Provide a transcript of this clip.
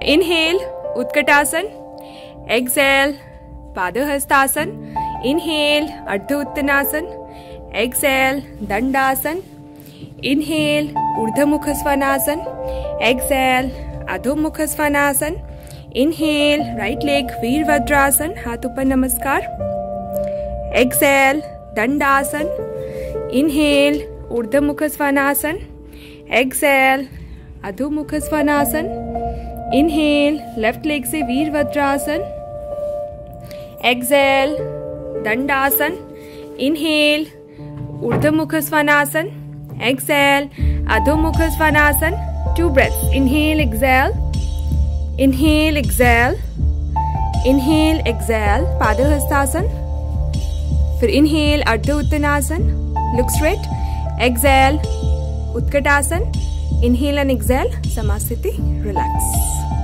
Inhale Utkatasana, exhale Padahastasana, inhale Ardha Uttanasana, exhale Dandasana, inhale Urdhvamukha Svanasana, exhale Adhomukha Svanasana, inhale right leg Virabhadrasana, हाथ ऊपर नमस्कार, exhale Dandasana, inhale Urdhvamukha Svanasana, exhale Adhomukha Svanasana, inhale left leg से Virabhadrasana, exhale Dandasana, inhale Urdhvamukha Svanasana, exhale Adhomukha Svanasana, 2 breaths, inhale exhale, inhale exhale, inhale exhale, Padahastasana, फिर inhale Ardha उत्तनासन, look straight, exhale Utkatasana, inhale and exhale समास्थिति, relax।